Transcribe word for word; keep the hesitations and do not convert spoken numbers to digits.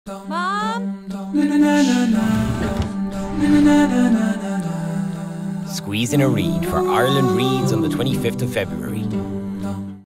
Mom? Squeeze in a read for Ireland Reads on the twenty-fifth of February.